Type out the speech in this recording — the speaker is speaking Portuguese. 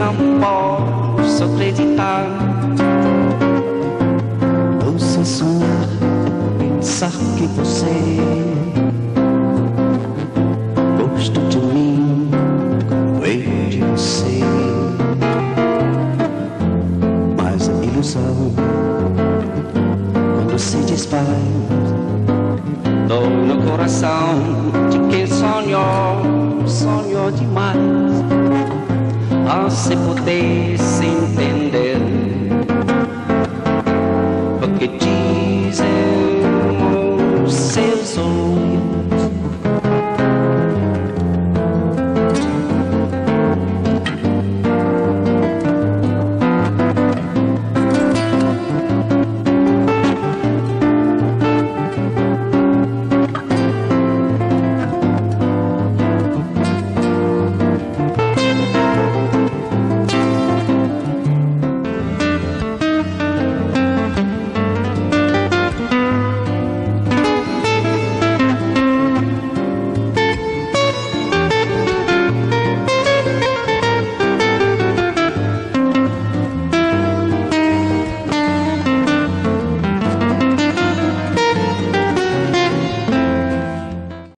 não posso acreditar. Ouço sonhar, pensar que você gosta de mim, como eu de você. Mas a ilusão, quando se desfaz, dor no coração de quem sonhou demais. Ah, se pudesse entender